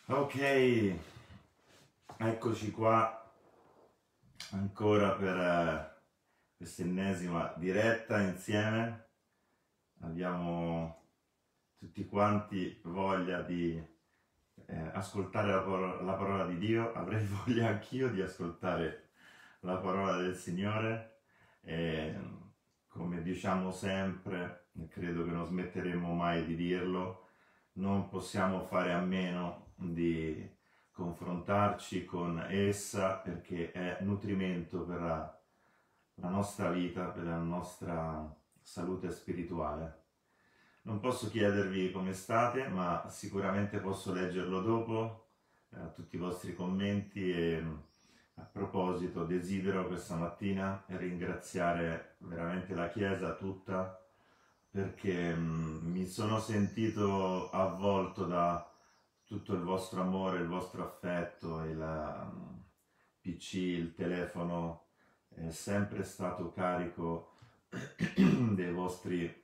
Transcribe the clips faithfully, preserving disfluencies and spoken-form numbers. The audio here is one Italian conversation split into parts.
Ok, eccoci qua ancora per eh, quest'ennesima diretta insieme. Abbiamo tutti quanti voglia di eh, ascoltare la, paro- la parola di Dio. Avrei voglia anch'io di ascoltare la parola del Signore. E, come diciamo sempre, e credo che non smetteremo mai di dirlo, non possiamo fare a meno di confrontarci con essa perché è nutrimento per la, la nostra vita, per la nostra salute spirituale. Non posso chiedervi come state, ma sicuramente posso leggerlo dopo, eh, tutti i vostri commenti e a proposito desidero questa mattina ringraziare veramente la Chiesa tutta perché mh, mi sono sentito avvolto da tutto il vostro amore, il vostro affetto, il um, P C, il telefono è sempre stato carico dei vostri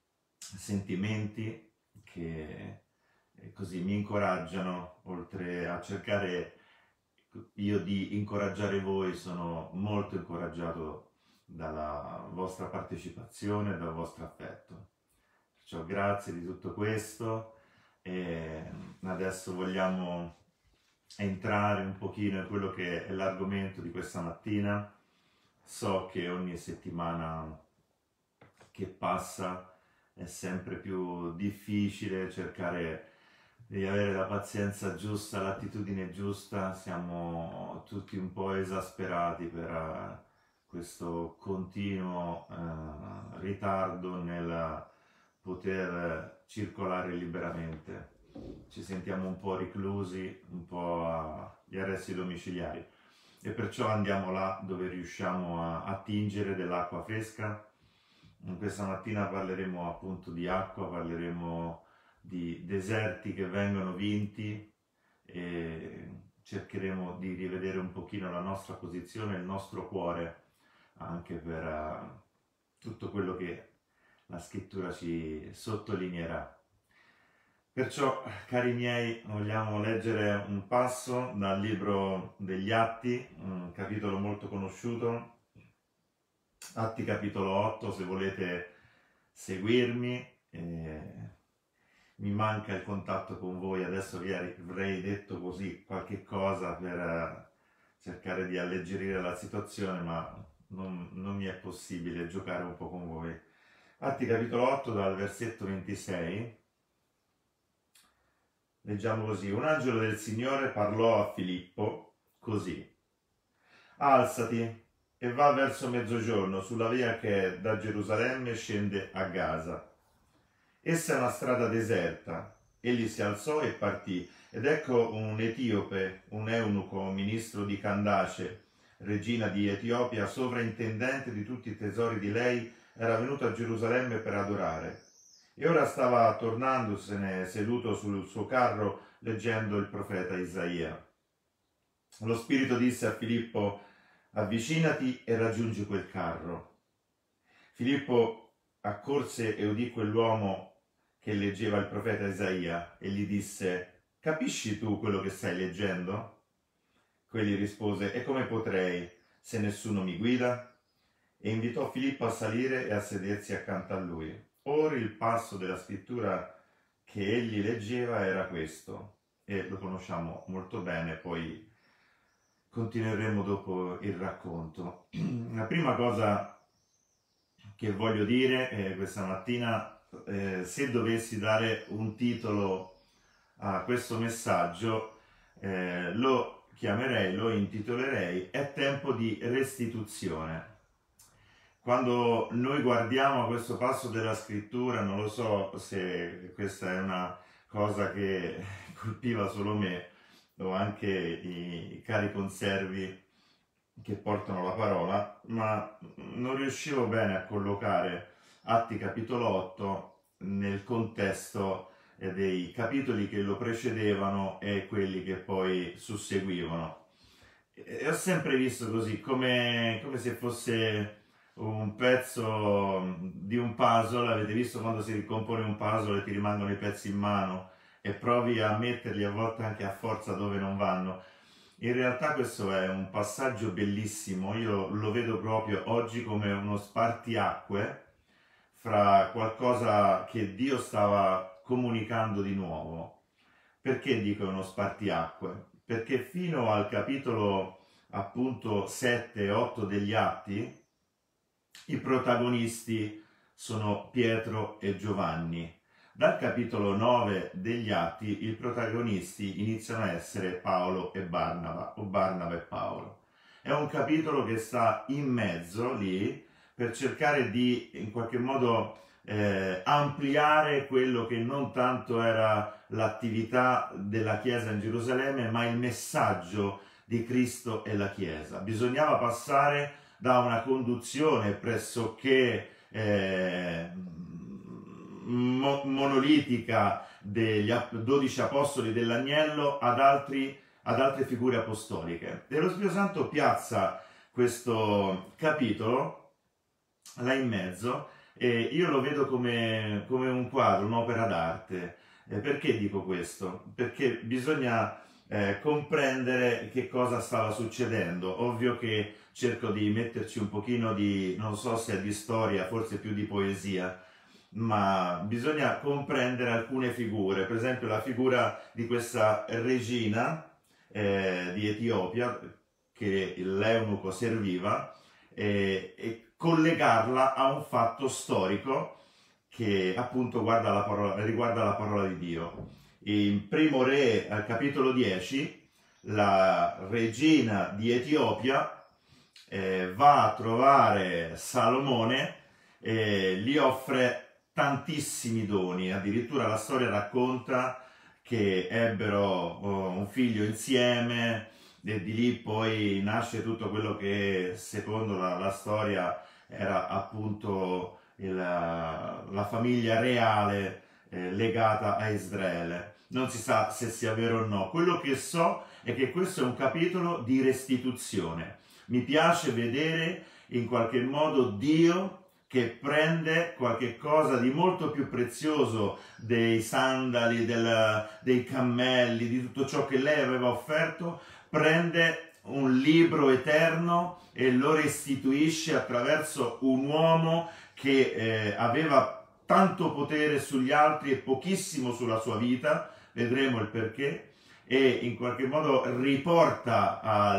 sentimenti che eh, così mi incoraggiano, oltre a cercare io di incoraggiare voi, sono molto incoraggiato dalla vostra partecipazione e dal vostro affetto. Perciò grazie di tutto questo e adesso vogliamo entrare un pochino in quello che è l'argomento di questa mattina. So che ogni settimana che passa è sempre più difficile cercare di avere la pazienza giusta, l'attitudine giusta, siamo tutti un po' esasperati per uh, questo continuo uh, ritardo nel poter circolare liberamente. Ci sentiamo un po' reclusi, un po' agli arresti domiciliari e perciò andiamo là dove riusciamo a attingere dell'acqua fresca. Questa mattina parleremo appunto di acqua, parleremo di deserti che vengono vinti e cercheremo di rivedere un pochino la nostra posizione, il nostro cuore, anche per uh, tutto quello che la scrittura ci sottolineerà. Perciò, cari miei, vogliamo leggere un passo dal libro degli Atti, un capitolo molto conosciuto, Atti capitolo otto, se volete seguirmi. Eh, mi manca il contatto con voi, adesso vi avrei detto così qualche cosa per eh, cercare di alleggerire la situazione, ma non, non mi è possibile giocare un po' con voi. Atti capitolo otto dal versetto ventisei, leggiamo così: un angelo del Signore parlò a Filippo così: alzati e va verso mezzogiorno sulla via che da Gerusalemme scende a Gaza. Essa è una strada deserta. Egli si alzò e partì, ed ecco un etiope, un eunuco, ministro di Candace, regina di Etiopia, sovrintendente di tutti i tesori di lei, era venuto a Gerusalemme per adorare. E ora stava tornandosene seduto sul suo carro leggendo il profeta Isaia. Lo spirito disse a Filippo: avvicinati e raggiungi quel carro. Filippo accorse e udì quell'uomo che leggeva il profeta Isaia e gli disse: capisci tu quello che stai leggendo? Quegli rispose: e come potrei, se nessuno mi guida? E invitò Filippo a salire e a sedersi accanto a lui. Ora il passo della scrittura che egli leggeva era questo, e lo conosciamo molto bene, poi continueremo dopo il racconto. La prima cosa che voglio dire eh, questa mattina, eh, se dovessi dare un titolo a questo messaggio, eh, lo chiamerei, lo intitolerei È tempo di restituzione. Quando noi guardiamo questo passo della scrittura, non lo so se questa è una cosa che colpiva solo me o anche i cari conservi che portano la parola, ma non riuscivo bene a collocare Atti capitolo otto nel contesto dei capitoli che lo precedevano e quelli che poi susseguivano. E ho sempre visto così, come, come se fosse un pezzo di un puzzle. Avete visto quando si ricompone un puzzle e ti rimangono i pezzi in mano e provi a metterli a volte anche a forza dove non vanno. In realtà questo è un passaggio bellissimo, io lo vedo proprio oggi come uno spartiacque fra qualcosa che Dio stava comunicando di nuovo. Perché dico uno spartiacque? Perché fino al capitolo appunto sette e otto degli Atti i protagonisti sono Pietro e Giovanni. Dal capitolo nove degli Atti i protagonisti iniziano a essere Paolo e Barnaba, o Barnaba e Paolo. È un capitolo che sta in mezzo lì per cercare di in qualche modo eh, ampliare quello che non tanto era l'attività della Chiesa in Gerusalemme, ma il messaggio di Cristo e la Chiesa. Bisognava passare da una conduzione pressoché eh, mo monolitica degli dodici apostoli dell'agnello ad, altri, ad altre figure apostoliche. E lo Spirito Santo piazza questo capitolo là in mezzo e io lo vedo come, come un quadro, un'opera d'arte. Eh, perché dico questo? Perché bisogna eh, comprendere che cosa stava succedendo. Ovvio che cerco di metterci un pochino di, non so se è di storia, forse più di poesia, ma bisogna comprendere alcune figure, per esempio la figura di questa regina eh, di Etiopia che l'eunuco serviva eh, e collegarla a un fatto storico che appunto guarda la parola, riguarda la parola di Dio. In Primo Re, al capitolo dieci, la regina di Etiopia eh, va a trovare Salomone e gli offre tantissimi doni, addirittura la storia racconta che ebbero oh, un figlio insieme e di lì poi nasce tutto quello che secondo la, la storia era appunto il, la famiglia reale eh, legata a Israele. Non si sa se sia vero o no, quello che so è che questo è un capitolo di restituzione. Mi piace vedere in qualche modo Dio che prende qualche cosa di molto più prezioso dei sandali, del, dei cammelli, di tutto ciò che lei aveva offerto, prende un libro eterno e lo restituisce attraverso un uomo che eh, aveva tanto potere sugli altri e pochissimo sulla sua vita, vedremo il perché, e in qualche modo riporta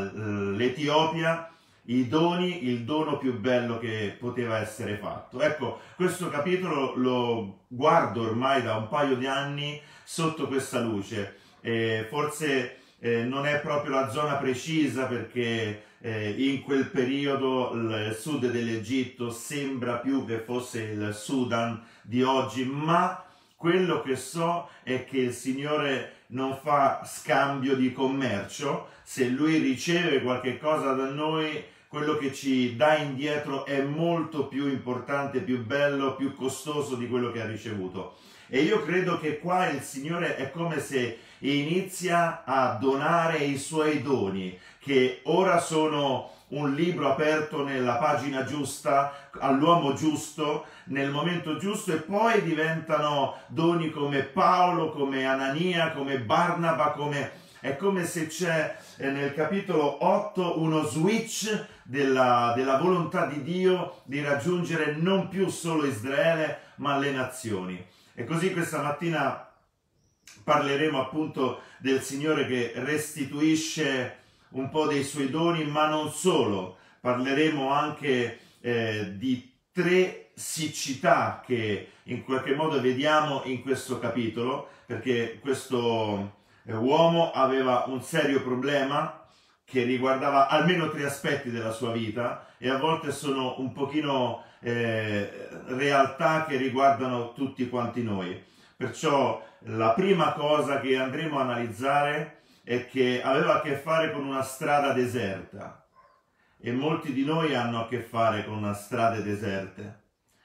all'Etiopia i doni, il dono più bello che poteva essere fatto. Ecco, questo capitolo lo guardo ormai da un paio di anni sotto questa luce. Eh, forse eh, non è proprio la zona precisa perché eh, in quel periodo il sud dell'Egitto sembra più che fosse il Sudan di oggi, ma quello che so è che il Signore non fa scambio di commercio. Se Lui riceve qualche cosa da noi, quello che ci dà indietro è molto più importante, più bello, più costoso di quello che ha ricevuto. E io credo che qua il Signore è come se inizia a donare i suoi doni, che ora sono un libro aperto nella pagina giusta, all'uomo giusto, nel momento giusto, e poi diventano doni come Paolo, come Anania, come Barnaba, come... È come se c'è eh, nel capitolo otto uno switch della, della volontà di Dio di raggiungere non più solo Israele, ma le nazioni. E così questa mattina parleremo appunto del Signore che restituisce un po' dei suoi doni, ma non solo. Parleremo anche eh, di tre siccità che in qualche modo vediamo in questo capitolo, perché questo uomo aveva un serio problema che riguardava almeno tre aspetti della sua vita e a volte sono un pochino eh, realtà che riguardano tutti quanti noi. Perciò la prima cosa che andremo a analizzare è che aveva a che fare con una strada deserta e molti di noi hanno a che fare con strade deserte.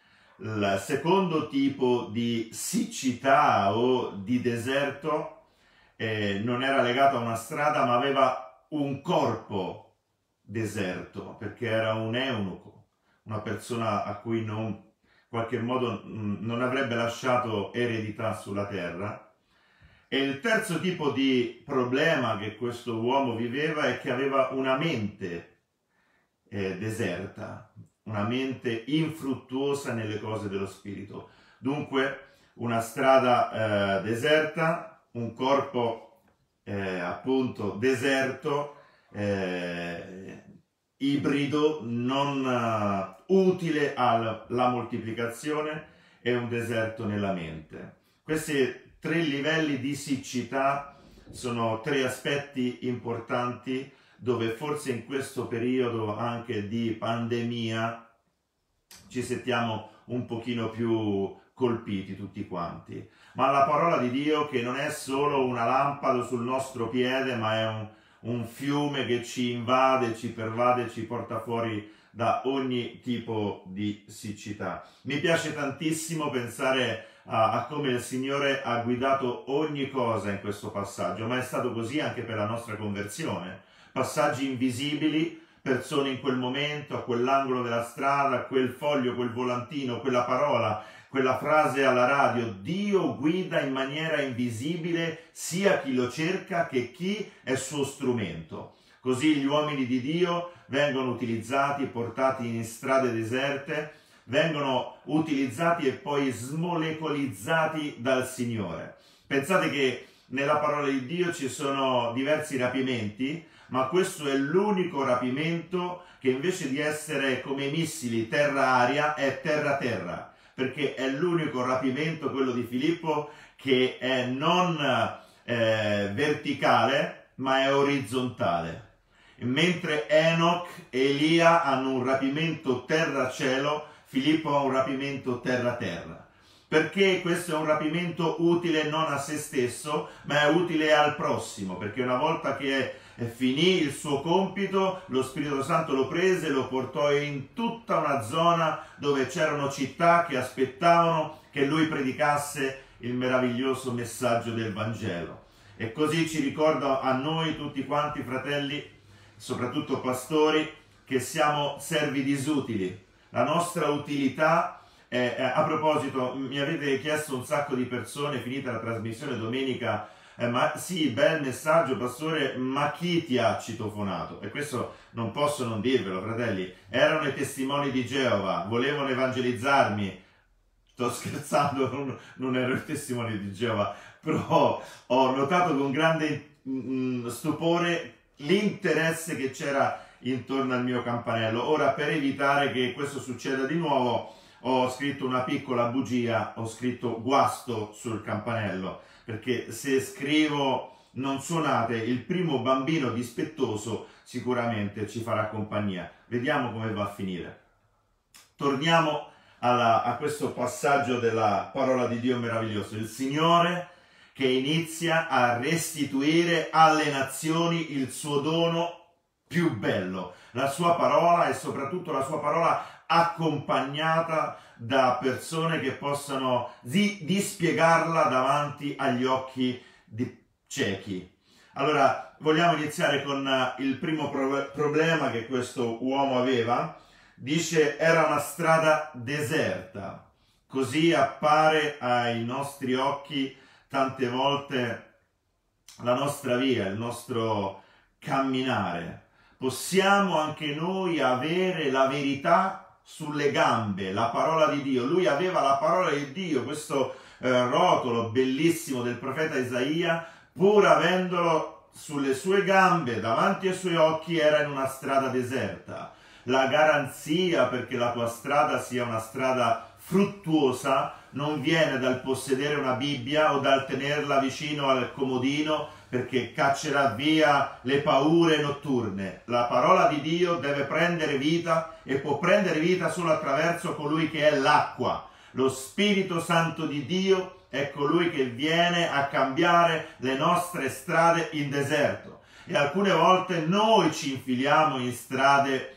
Il secondo tipo di siccità o di deserto Eh, non era legato a una strada, ma aveva un corpo deserto, perché era un eunuco, una persona a cui non, in qualche modo non avrebbe lasciato eredità sulla terra. E il terzo tipo di problema che questo uomo viveva è che aveva una mente eh, deserta, una mente infruttuosa nelle cose dello spirito. Dunque una strada eh, deserta, un corpo eh, appunto deserto, eh, ibrido, non uh, utile alla moltiplicazione, e un deserto nella mente. Questi tre livelli di siccità sono tre aspetti importanti dove forse in questo periodo anche di pandemia ci sentiamo un pochino più colpiti tutti quanti. Ma la parola di Dio, che non è solo una lampada sul nostro piede, ma è un, un fiume che ci invade, ci pervade, ci porta fuori da ogni tipo di siccità. Mi piace tantissimo pensare a, a come il Signore ha guidato ogni cosa in questo passaggio, ma è stato così anche per la nostra conversione. Passaggi invisibili, persone in quel momento, a quell'angolo della strada, quel foglio, quel volantino, quella parola, quella frase alla radio: Dio guida in maniera invisibile sia chi lo cerca che chi è suo strumento. Così gli uomini di Dio vengono utilizzati, portati in strade deserte, vengono utilizzati e poi smolecolizzati dal Signore. Pensate che nella parola di Dio ci sono diversi rapimenti, ma questo è l'unico rapimento che invece di essere come missili terra-aria è terra-terra, perché è l'unico rapimento, quello di Filippo, che è non eh, verticale, ma è orizzontale. Mentre Enoch e Elia hanno un rapimento terra-cielo, Filippo ha un rapimento terra-terra. Perché questo è un rapimento utile non a se stesso, ma è utile al prossimo, perché una volta che finì il suo compito, lo Spirito Santo lo prese e lo portò in tutta una zona dove c'erano città che aspettavano che lui predicasse il meraviglioso messaggio del Vangelo. E così ci ricorda a noi tutti quanti, fratelli, soprattutto pastori, che siamo servi disutili. La nostra utilità è, è, a proposito, mi avete chiesto un sacco di persone, finita la trasmissione domenica, eh, ma sì, bel messaggio pastore, ma chi ti ha citofonato? E questo non posso non dirvelo, fratelli. Erano i testimoni di Geova, volevano evangelizzarmi. Sto scherzando, non, non ero il testimone di Geova, però ho notato con grande mm, stupore l'interesse che c'era intorno al mio campanello. Ora, per evitare che questo succeda di nuovo, ho scritto una piccola bugia, ho scritto guasto sul campanello, perché se scrivo non suonate, il primo bambino dispettoso sicuramente ci farà compagnia. Vediamo come va a finire. Torniamo alla, a questo passaggio della parola di Dio meraviglioso. Il Signore che inizia a restituire alle nazioni il suo dono più bello, la sua parola, e soprattutto la sua parola accompagnata da persone che possano di, dispiegarla davanti agli occhi di ciechi. Allora, vogliamo iniziare con il primo pro- problema che questo uomo aveva. Dice: era una strada deserta. Così appare ai nostri occhi tante volte la nostra via, il nostro camminare. Possiamo anche noi avere la verità sulle gambe, la parola di Dio. Lui aveva la parola di Dio, questo eh, rotolo bellissimo del profeta Isaia, pur avendolo sulle sue gambe, davanti ai suoi occhi, era in una strada deserta. La garanzia perché la tua strada sia una strada fruttuosa non viene dal possedere una Bibbia o dal tenerla vicino al comodino, perché caccerà via le paure notturne. La parola di Dio deve prendere vita, e può prendere vita solo attraverso colui che è l'acqua. Lo Spirito Santo di Dio è colui che viene a cambiare le nostre strade in deserto. E alcune volte noi ci infiliamo in strade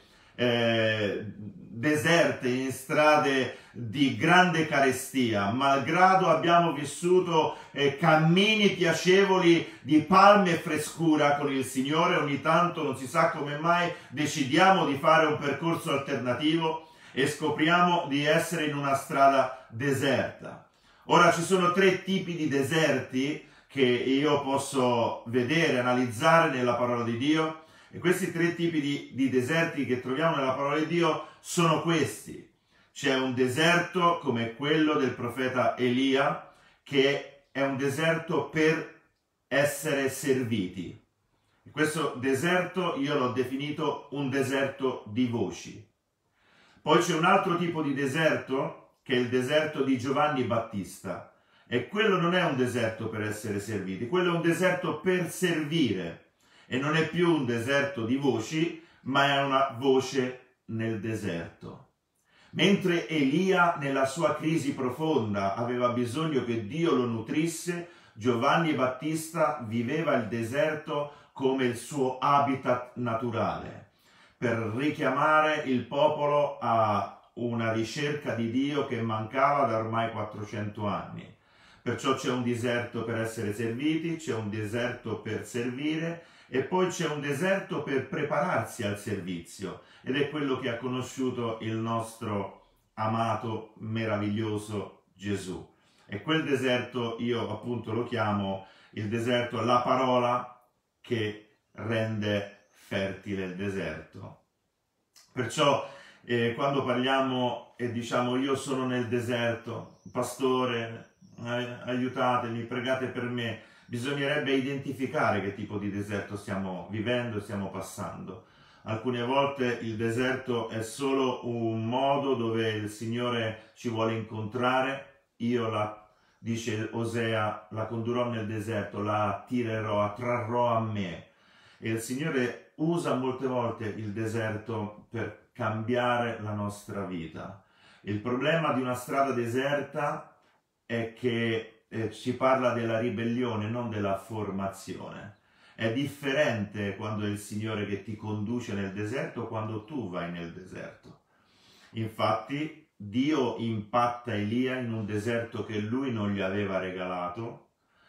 eh, deserte, in strade di grande carestia, malgrado abbiamo vissuto eh, cammini piacevoli di palme e frescura con il Signore. Ogni tanto, non si sa come mai, decidiamo di fare un percorso alternativo e scopriamo di essere in una strada deserta. Ora, ci sono tre tipi di deserti che io posso vedere, analizzare nella parola di Dio. E questi tre tipi di, di deserti che troviamo nella parola di Dio sono questi. C'è un deserto come quello del profeta Elia, che è un deserto per essere serviti. E questo deserto io l'ho definito un deserto di voci. Poi c'è un altro tipo di deserto, che è il deserto di Giovanni Battista. E quello non è un deserto per essere serviti, quello è un deserto per servire. E non è più un deserto di voci, ma è una voce nel deserto. Mentre Elia, nella sua crisi profonda, aveva bisogno che Dio lo nutrisse, Giovanni Battista viveva il deserto come il suo habitat naturale, per richiamare il popolo a una ricerca di Dio che mancava da ormai quattrocento anni. Perciò c'è un deserto per essere serviti, c'è un deserto per servire e poi c'è un deserto per prepararsi al servizio, ed è quello che ha conosciuto il nostro amato, meraviglioso Gesù. E quel deserto io appunto lo chiamo il deserto, la parola che rende fertile il deserto. Perciò eh, quando parliamo e diciamo io sono nel deserto, pastore, eh, aiutatemi, pregate per me, bisognerebbe identificare che tipo di deserto stiamo vivendo e stiamo passando. Alcune volte il deserto è solo un modo dove il Signore ci vuole incontrare. Io la, dice Osea, la condurrò nel deserto, la attirerò, attrarrò a me. E il Signore usa molte volte il deserto per cambiare la nostra vita. Il problema di una strada deserta è che eh, ci parla della ribellione, non della formazione. È differente quando è il Signore che ti conduce nel deserto, quando tu vai nel deserto. Infatti, Dio impatta Elia in un deserto che lui non gli aveva regalato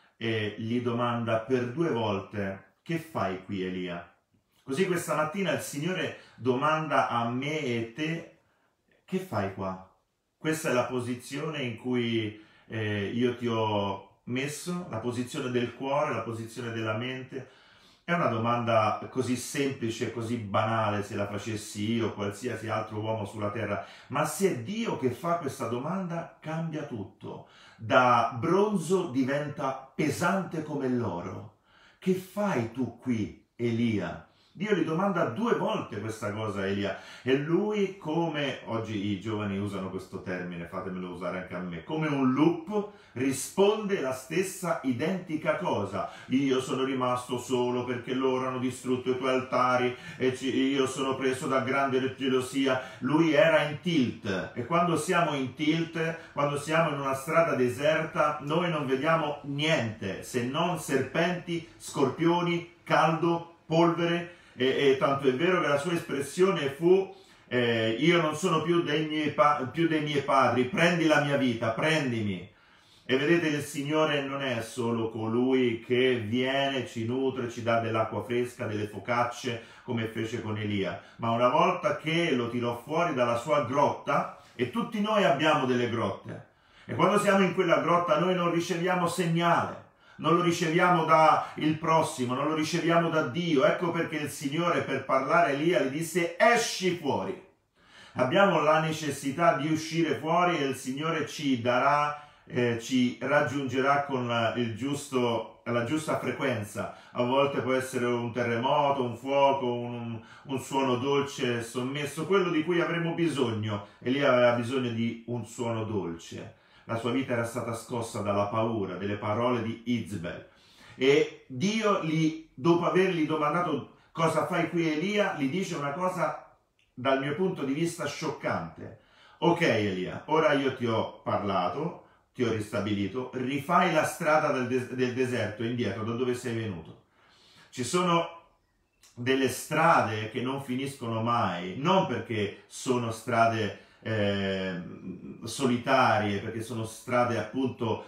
e gli domanda per due volte: che fai qui, Elia? Così questa mattina il Signore domanda a me e te: che fai qua? Questa è la posizione in cui eh, io ti ho messo, la posizione del cuore, la posizione della mente. È una domanda così semplice, così banale se la facessi io o qualsiasi altro uomo sulla terra, ma se è Dio che fa questa domanda cambia tutto. Da bronzo diventa pesante come l'oro. Che fai tu qui, Elia? Dio gli domanda due volte questa cosa a Elia e lui, come oggi i giovani usano questo termine, fatemelo usare anche a me, come un lupo risponde la stessa identica cosa. Io sono rimasto solo perché loro hanno distrutto i tuoi altari e io sono preso da grande gelosia. Lui era in tilt e quando siamo in tilt, quando siamo in una strada deserta, noi non vediamo niente se non serpenti, scorpioni, caldo, polvere. E, e tanto è vero che la sua espressione fu eh, io non sono più dei, miei pa- più dei miei padri, prendi la mia vita, prendimi. E vedete, il Signore non è solo colui che viene, ci nutre, ci dà dell'acqua fresca, delle focacce, come fece con Elia, ma una volta che lo tirò fuori dalla sua grotta, e tutti noi abbiamo delle grotte, e quando siamo in quella grotta noi non riceviamo segnale, non lo riceviamo da il prossimo, non lo riceviamo da Dio. Ecco perché il Signore, per parlare a Elia, gli disse: esci fuori. Abbiamo la necessità di uscire fuori e il Signore ci darà, eh, ci raggiungerà con la, il giusto, la giusta frequenza. A volte può essere un terremoto, un fuoco, un, un suono dolce e sommesso, quello di cui avremo bisogno. Elia aveva bisogno di un suono dolce. La sua vita era stata scossa dalla paura, delle parole di Izbel. E Dio, gli, dopo avergli domandato cosa fai qui Elia, gli dice una cosa dal mio punto di vista scioccante. Ok Elia, ora io ti ho parlato, ti ho ristabilito, rifai la strada del, des- del deserto indietro, da dove sei venuto. Ci sono delle strade che non finiscono mai, non perché sono strade Eh, solitarie, perché sono strade appunto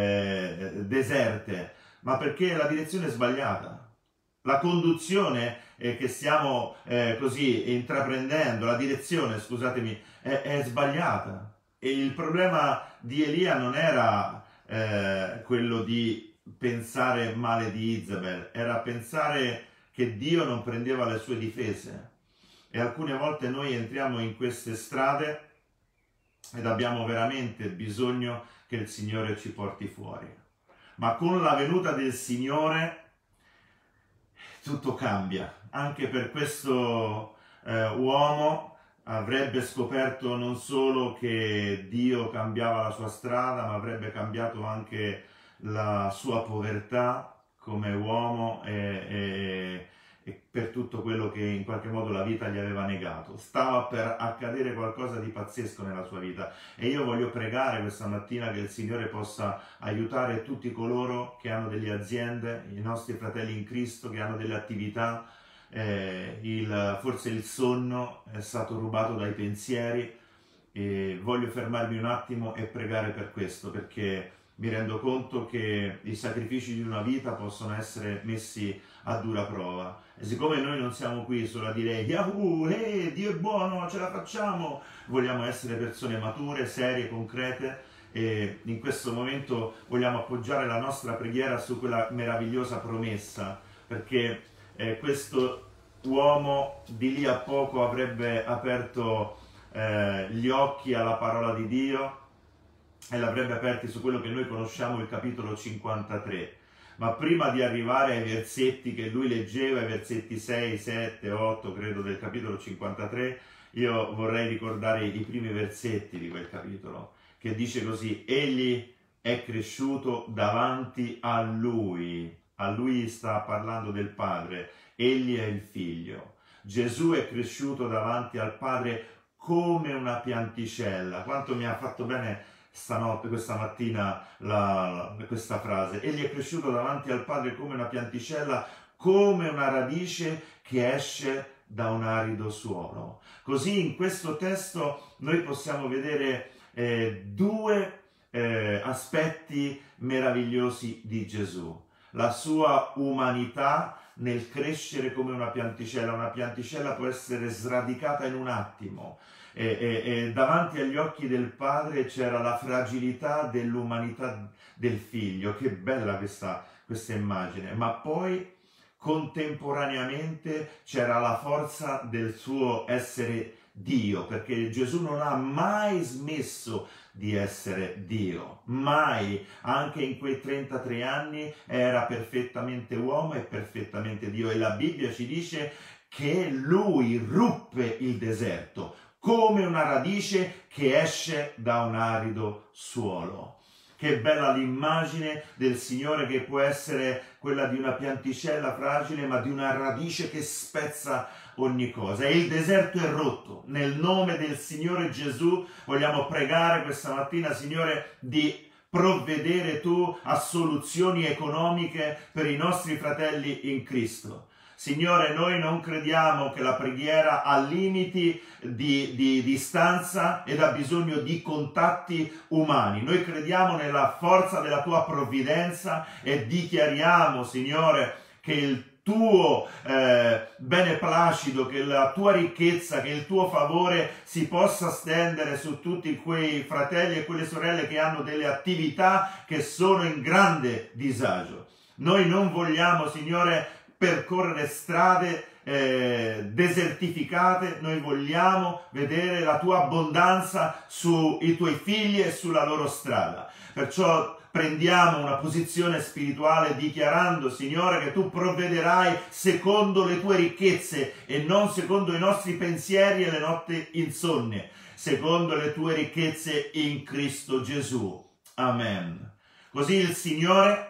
eh, deserte, ma perché la direzione è sbagliata. La conduzione eh, che stiamo eh, così intraprendendo, la direzione, scusatemi, è, è sbagliata. E il problema di Elia non era eh, quello di pensare male di Isabel, era pensare che Dio non prendeva le sue difese. E alcune volte noi entriamo in queste strade ed abbiamo veramente bisogno che il Signore ci porti fuori. Ma con la venuta del Signore tutto cambia. Anche per questo eh, uomo avrebbe scoperto non solo che Dio cambiava la sua strada, ma avrebbe cambiato anche la sua povertà come uomo e, e, e per tutto quello che in qualche modo la vita gli aveva negato. Stava per accadere qualcosa di pazzesco nella sua vita e io voglio pregare questa mattina che il Signore possa aiutare tutti coloro che hanno delle aziende, i nostri fratelli in Cristo, che hanno delle attività. Eh, il, forse il sonno è stato rubato dai pensieri e voglio fermarmi un attimo e pregare per questo, perché mi rendo conto che i sacrifici di una vita possono essere messi a dura prova e siccome noi non siamo qui solo a dire Yahoo, hey, Dio è buono, ce la facciamo, vogliamo essere persone mature, serie, concrete e in questo momento vogliamo appoggiare la nostra preghiera su quella meravigliosa promessa, perché Eh, questo uomo di lì a poco avrebbe aperto eh, gli occhi alla parola di Dio e l'avrebbe aperti su quello che noi conosciamo, il capitolo cinquantatré. Ma prima di arrivare ai versetti che lui leggeva, i versetti sei, sette, otto, credo, del capitolo cinquantatré, io vorrei ricordare i primi versetti di quel capitolo, che dice così: egli è cresciuto davanti a lui. A lui sta parlando del Padre, egli è il Figlio. Gesù è cresciuto davanti al Padre come una pianticella. Quanto mi ha fatto bene stanotte, questa mattina, la, la, questa frase. Egli è cresciuto davanti al Padre come una pianticella, come una radice che esce da un arido suolo. Così in questo testo noi possiamo vedere eh, due eh, aspetti meravigliosi di Gesù. La sua umanità nel crescere come una pianticella. Una pianticella può essere sradicata in un attimo e, e, e davanti agli occhi del Padre c'era la fragilità dell'umanità del Figlio. Che bella questa, questa immagine, ma poi contemporaneamente c'era la forza del suo essere Dio, perché Gesù non ha mai smesso di essere Dio, mai, anche in quei trentatré anni era perfettamente uomo e perfettamente Dio, e la Bibbia ci dice che lui ruppe il deserto come una radice che esce da un arido suolo. Che bella l'immagine del Signore, che può essere quella di una pianticella fragile, ma di una radice che spezza ogni cosa. E il deserto è rotto. Nel nome del Signore Gesù vogliamo pregare questa mattina, Signore, di provvedere tu a soluzioni economiche per i nostri fratelli in Cristo. Signore, noi non crediamo che la preghiera ha limiti di, di distanza ed ha bisogno di contatti umani. Noi crediamo nella forza della tua provvidenza e dichiariamo, Signore, che il tuo eh, beneplacito, che la tua ricchezza, che il tuo favore si possa stendere su tutti quei fratelli e quelle sorelle che hanno delle attività che sono in grande disagio. Noi non vogliamo, Signore, percorrere strade eh, desertificate, noi vogliamo vedere la tua abbondanza sui tuoi figli e sulla loro strada. Perciò prendiamo una posizione spirituale dichiarando, Signore, che tu provvederai secondo le tue ricchezze e non secondo i nostri pensieri e le notti insonne, secondo le tue ricchezze in Cristo Gesù. Amen. Così il Signore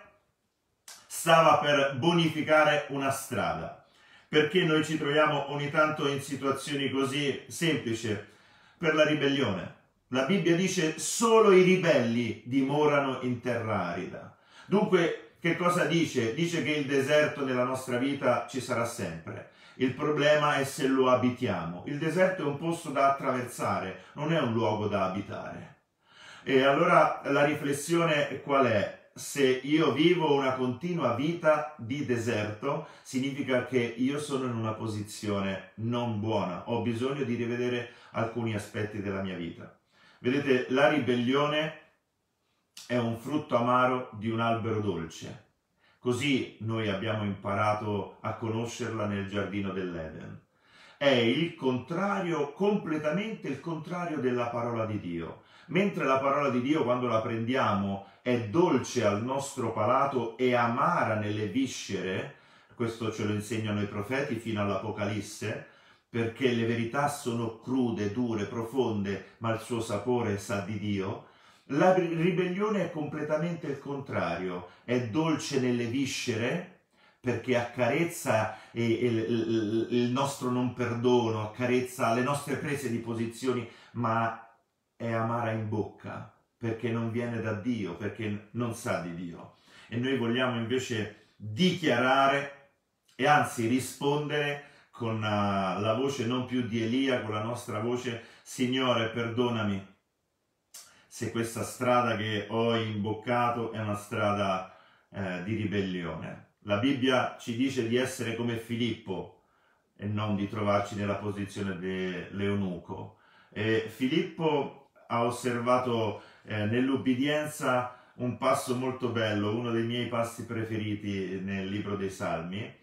stava per bonificare una strada. Perché noi ci troviamo ogni tanto in situazioni così semplici? Per la ribellione. La Bibbia dice solo i ribelli dimorano in terra arida. Dunque, che cosa dice? Dice che il deserto nella nostra vita ci sarà sempre. Il problema è se lo abitiamo. Il deserto è un posto da attraversare, non è un luogo da abitare. E allora la riflessione qual è? Se io vivo una continua vita di deserto, significa che io sono in una posizione non buona. Ho bisogno di rivedere alcuni aspetti della mia vita. Vedete, la ribellione è un frutto amaro di un albero dolce. Così noi abbiamo imparato a conoscerla nel giardino dell'Eden. È il contrario, completamente il contrario della parola di Dio. Mentre la parola di Dio, quando la prendiamo, è dolce al nostro palato e amara nelle viscere, questo ce lo insegnano i profeti fino all'Apocalisse, perché le verità sono crude, dure, profonde, ma il suo sapore sa di Dio. La ribellione è completamente il contrario, è dolce nelle viscere, perché accarezza il nostro non perdono, accarezza le nostre prese di posizioni, ma è amara in bocca, perché non viene da Dio, perché non sa di Dio. E noi vogliamo invece dichiarare e anzi rispondere con la voce non più di Elia, con la nostra voce: Signore, perdonami se questa strada che ho imboccato è una strada eh, di ribellione. La Bibbia ci dice di essere come Filippo e non di trovarci nella posizione dell'eunuco. E Filippo ha osservato eh, nell'ubbidienza un passo molto bello, uno dei miei passi preferiti nel libro dei Salmi.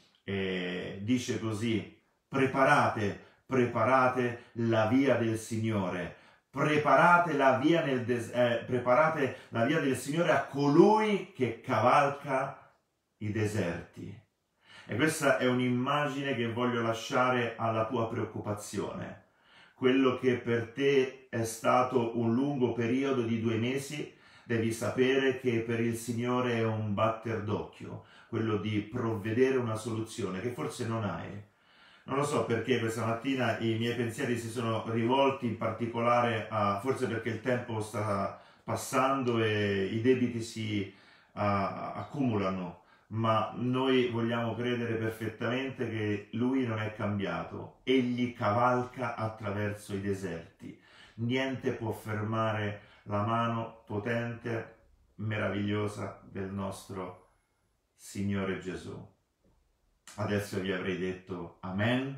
E dice così: preparate, preparate la via del Signore. Preparate la via, nel des- eh, preparate la via del Signore a colui che cavalca i deserti. E questa è un'immagine che voglio lasciare alla tua preoccupazione. Quello che per te è stato un lungo periodo di due mesi, devi sapere che per il Signore è un batter d'occhio, quello di provvedere una soluzione che forse non hai. Non lo so perché questa mattina i miei pensieri si sono rivolti in particolare a, forse perché il tempo sta passando e i debiti si uh, accumulano, ma noi vogliamo credere perfettamente che Lui non è cambiato. Egli cavalca attraverso i deserti. Niente può fermare la mano potente, meravigliosa del nostro Signore Gesù. Adesso vi avrei detto amen.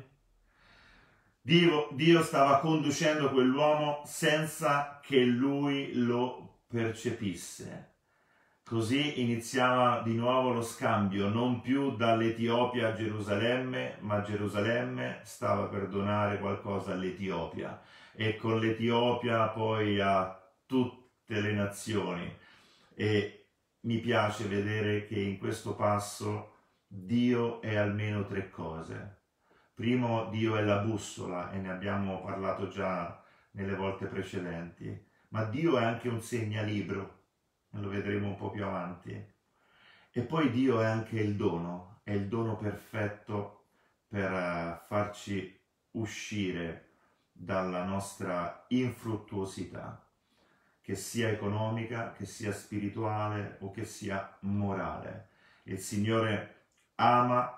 Dio, Dio stava conducendo quell'uomo senza che lui lo percepisse. Così iniziava di nuovo lo scambio, non più dall'Etiopia a Gerusalemme, ma Gerusalemme stava per donare qualcosa all'Etiopia e con l'Etiopia poi a tutte le nazioni. E mi piace vedere che in questo passo Dio è almeno tre cose. Primo, Dio è la bussola, e ne abbiamo parlato già nelle volte precedenti, ma Dio è anche un segnalibro, e lo vedremo un po' più avanti. E poi Dio è anche il dono, è il dono perfetto per farci uscire dalla nostra infruttuosità, che sia economica, che sia spirituale o che sia morale. Il Signore ama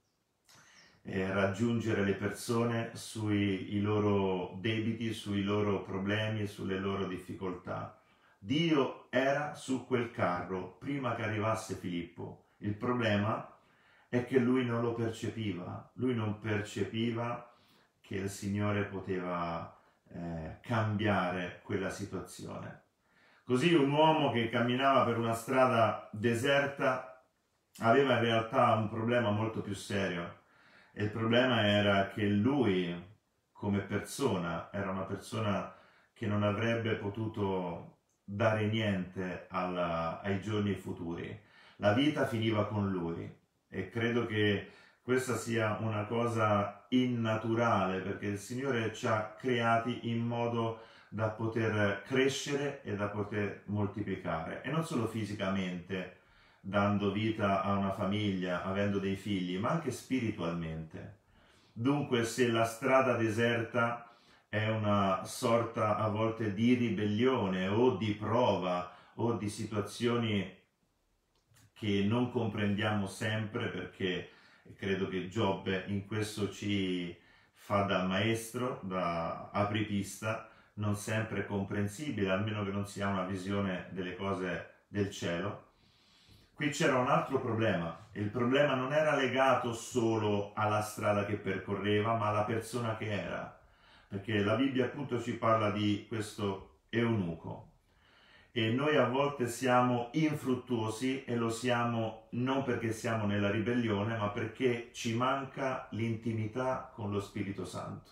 eh, raggiungere le persone sui i loro debiti, sui loro problemi e sulle loro difficoltà. Dio era su quel carro prima che arrivasse Filippo. Il problema è che lui non lo percepiva, lui non percepiva che il Signore poteva eh, cambiare quella situazione. Così un uomo che camminava per una strada deserta aveva in realtà un problema molto più serio, e il problema era che lui come persona era una persona che non avrebbe potuto dare niente alla, ai giorni futuri. La vita finiva con lui, e credo che questa sia una cosa innaturale, perché il Signore ci ha creati in modo da poter crescere e da poter moltiplicare, e non solo fisicamente, dando vita a una famiglia, avendo dei figli, ma anche spiritualmente. Dunque, se la strada deserta è una sorta a volte di ribellione o di prova o di situazioni che non comprendiamo sempre, perché credo che Giobbe in questo ci fa da maestro, da apripista, non sempre comprensibile, almeno che non si ha una visione delle cose del cielo. Qui c'era un altro problema. Il problema non era legato solo alla strada che percorreva, ma alla persona che era, perché la Bibbia appunto ci parla di questo eunuco. e noi a volte siamo infruttuosi e lo siamo non perché siamo nella ribellione, ma perché ci manca l'intimità con lo Spirito Santo.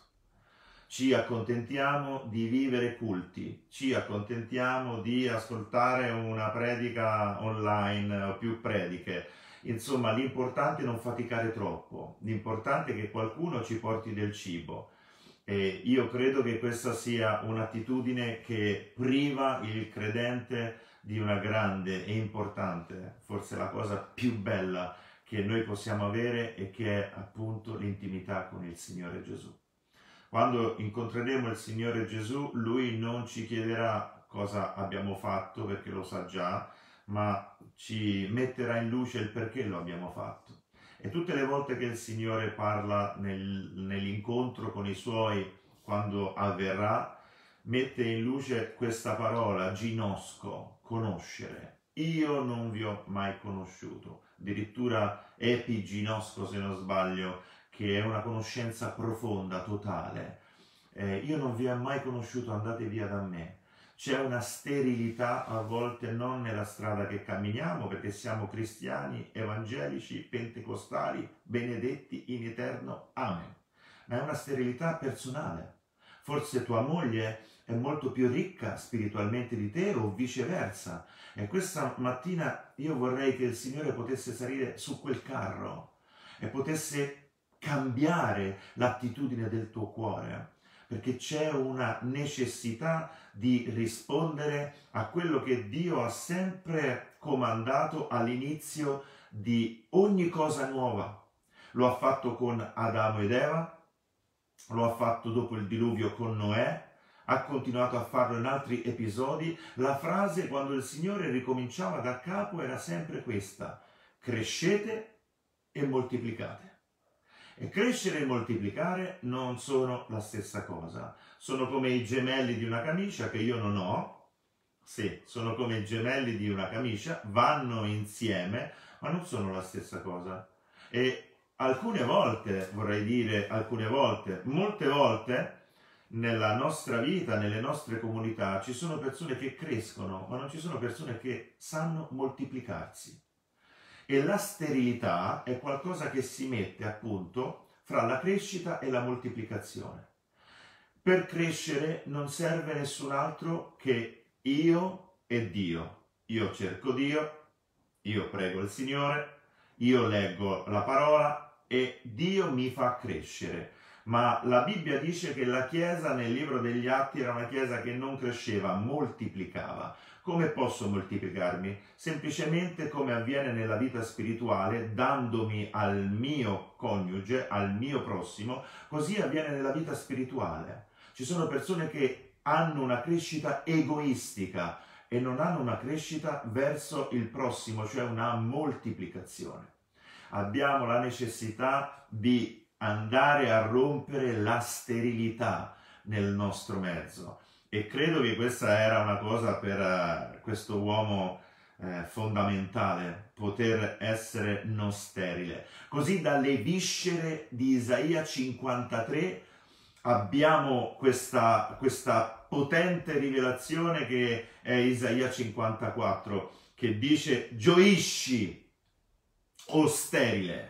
Ci accontentiamo di vivere culti, ci accontentiamo di ascoltare una predica online o più prediche. Insomma, l'importante è non faticare troppo, l'importante è che qualcuno ci porti del cibo. E io credo che questa sia un'attitudine che priva il credente di una grande e importante, forse la cosa più bella che noi possiamo avere, e che è appunto l'intimità con il Signore Gesù. Quando incontreremo il Signore Gesù, Lui non ci chiederà cosa abbiamo fatto, perché lo sa già, ma ci metterà in luce il perché lo abbiamo fatto. E tutte le volte che il Signore parla nel, nell'incontro con i Suoi, quando avverrà, mette in luce questa parola, ginosco, conoscere. Io non vi ho mai conosciuto. Addirittura epiginosco, se non sbaglio, che è una conoscenza profonda, totale. Eh, io non vi ho mai conosciuto, andate via da me. C'è una sterilità a volte non nella strada che camminiamo, perché siamo cristiani, evangelici, pentecostali, benedetti in eterno. Amen. Ma è una sterilità personale. Forse tua moglie è molto più ricca spiritualmente di te o viceversa. E questa mattina io vorrei che il Signore potesse salire su quel carro e potesse cambiare l'attitudine del tuo cuore, perché c'è una necessità di rispondere a quello che Dio ha sempre comandato all'inizio di ogni cosa nuova. Lo ha fatto con Adamo ed Eva, lo ha fatto dopo il diluvio con Noè, ha continuato a farlo in altri episodi. La frase quando il Signore ricominciava da capo era sempre questa: crescete e moltiplicate. E crescere e moltiplicare non sono la stessa cosa. Sono come i gemelli di una camicia che io non ho. Sì, sono come i gemelli di una camicia, vanno insieme, ma non sono la stessa cosa. E alcune volte, vorrei dire alcune volte, molte volte, nella nostra vita, nelle nostre comunità, ci sono persone che crescono, ma non ci sono persone che sanno moltiplicarsi. E la sterilità è qualcosa che si mette appunto fra la crescita e la moltiplicazione. Per crescere non serve nessun altro che io e Dio. Io cerco Dio, io prego il Signore, io leggo la parola e Dio mi fa crescere. Ma la Bibbia dice che la Chiesa nel libro degli Atti era una Chiesa che non cresceva, moltiplicava. Come posso moltiplicarmi? Semplicemente come avviene nella vita spirituale, dandomi al mio coniuge, al mio prossimo, così avviene nella vita spirituale. Ci sono persone che hanno una crescita egoistica e non hanno una crescita verso il prossimo, cioè una moltiplicazione. Abbiamo la necessità di andare a rompere la sterilità nel nostro mezzo. E credo che questa era una cosa per uh, questo uomo eh, fondamentale, poter essere non sterile. Così dalle viscere di Isaia cinquantatré abbiamo questa, questa potente rivelazione che è Isaia cinquantaquattro, che dice: gioisci, o sterile.